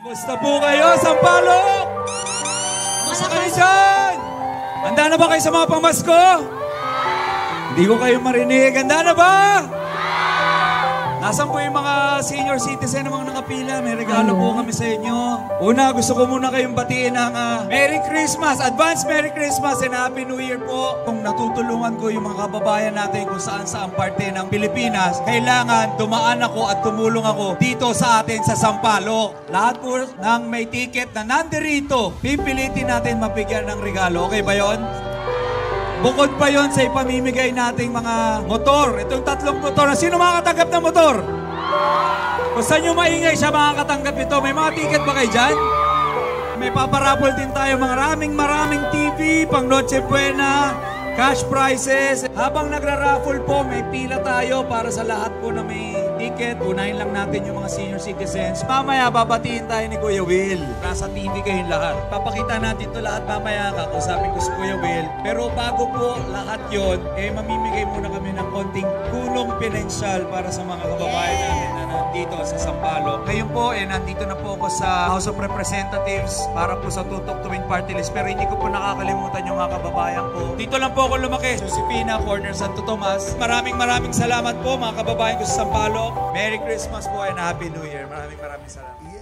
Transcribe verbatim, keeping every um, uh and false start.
Kumusta po kayo, Sampaloc? Kumusta kayo dyan? Handa na ba kayo sa mga pamasko? Hindi ko kayo marinig. Handa na ba? Nasaan po yung mga senior citizen namang nakapila? May regalo po kami sa inyo. Una, gusto ko muna kayong batiin ng uh, Merry Christmas, Advance Merry Christmas and Happy New Year po. Kung natutulungan ko yung mga kababayan natin kung saan saan parte ng Pilipinas, kailangan dumaan ako at tumulong ako dito sa atin sa Sampaloc. Lahat po ng may ticket na nandirito, pipilitin natin mabigyan ng regalo. Okay ba yon? Bukod pa yon sa ipamimigay nating mga motor. Itong tatlong motor. Sino makakatanggap ng motor? Kung saan nyo maingay siya makakatanggap ito? May mga ticket ba kayo dyan? May paparapol din tayo. Maraming maraming T V, pang Noche Buena, cash prizes. Habang nagra-raffle po, may pila tayo para sa lahat po na may ticket. Unahin lang natin yung mga senior citizens. Mamaya, babatiin tayo ni Kuya Will. Nasa T V kayong lahat. Papakita natin ito lahat mamaya. Kakusapin ko si Kuya Will. Pero bago po lahat yon, eh mamimigay muna kami ng konting tulong pinansyal para sa mga kababayan natin na nandito sa Sampaloc. Ngayon po, eh, nandito na po ako sa House of Representatives para po sa Tutok Tuwing Party List. Pero hindi ko po nakakalimutan yung mga kababayan ko. Dito lang po ako lumaki. Josefina, Corner Santo Tomas. Maraming maraming salamat po mga kababayan ko sa Sampaloc. Merry Christmas po and Happy New Year. Maraming maraming salamat.